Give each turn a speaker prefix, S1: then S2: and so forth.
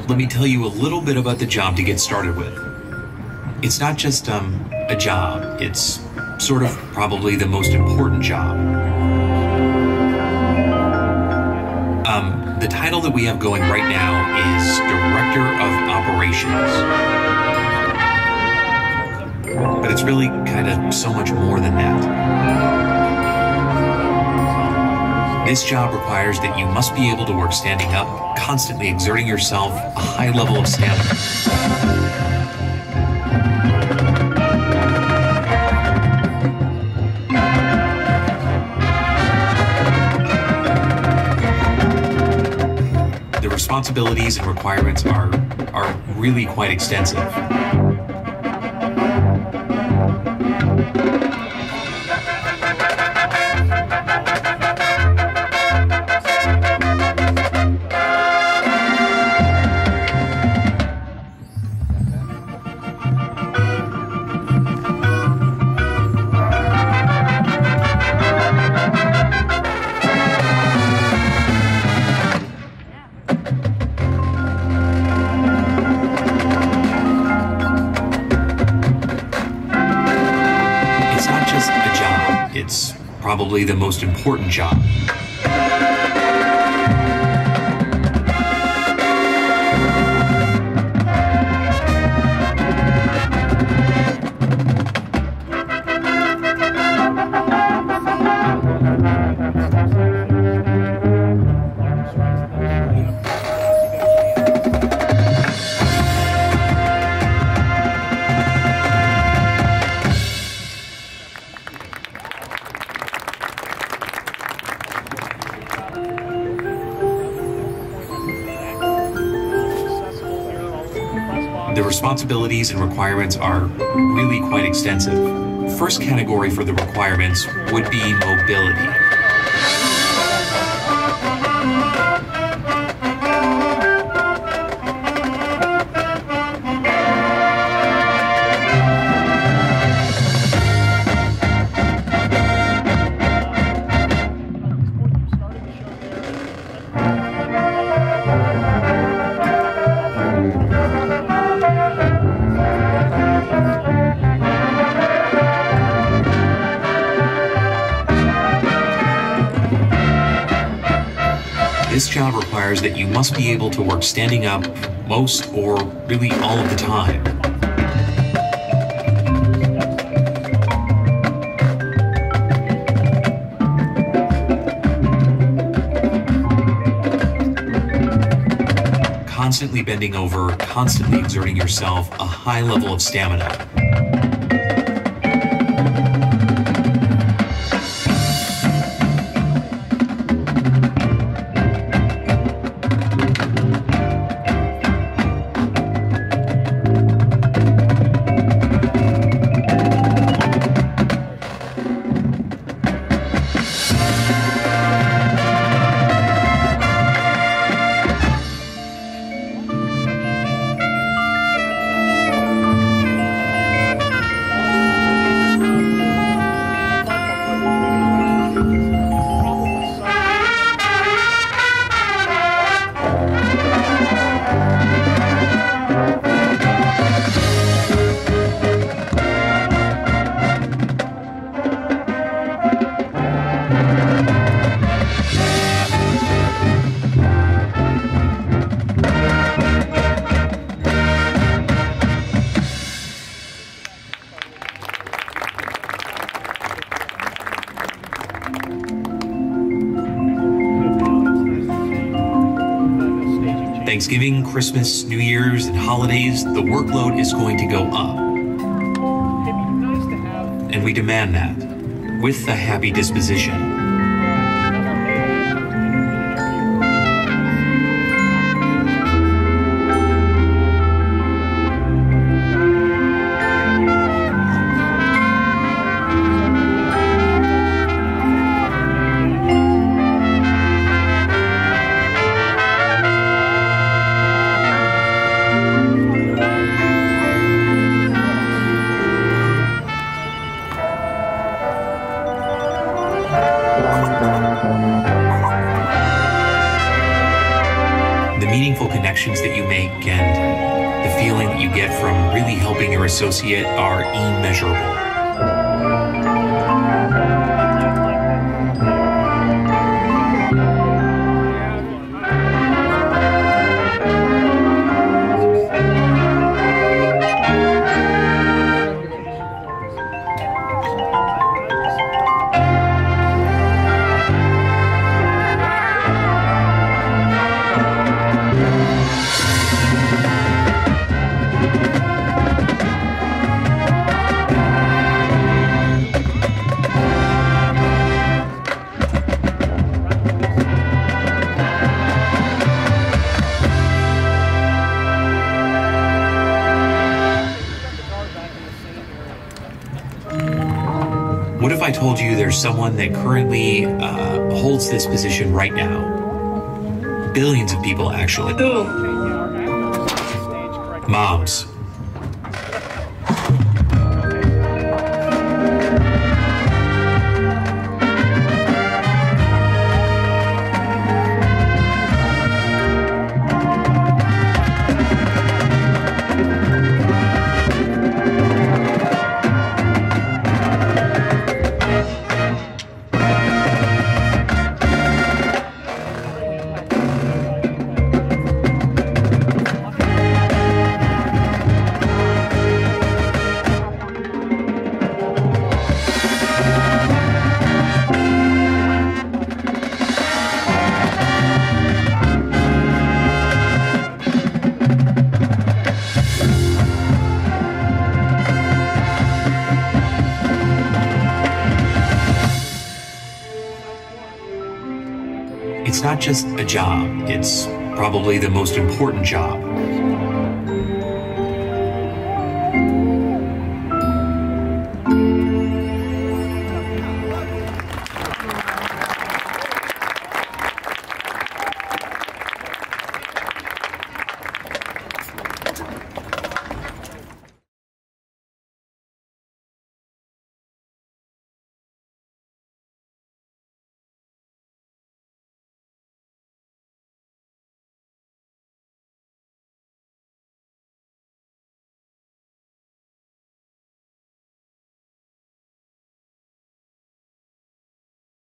S1: let me tell you a little bit about the job to get started with. It's not just a job, it's sort of probably the most important job. The title that we have going right now is Director of Operations. But it's really kind of so much more than that. This job requires that you must be able to work standing up, constantly exerting yourself, a high level of stamina. The responsibilities and requirements are really quite extensive. It's probably the most important job. The responsibilities and requirements are really quite extensive. First category for the requirements would be mobility. This job requires that you must be able to work standing up most or really all of the time. Constantly bending over, constantly exerting yourself, a high level of stamina. Thanksgiving, Christmas, New Year's, and holidays, the workload is going to go up. And we demand that, with a happy disposition. meaningful connections that you make and the feeling that you get from really helping your associate are immeasurable. What if I told you there's someone that currently holds this position right now? Billions of people, actually. Moms. It's not just a job, it's probably the most important job.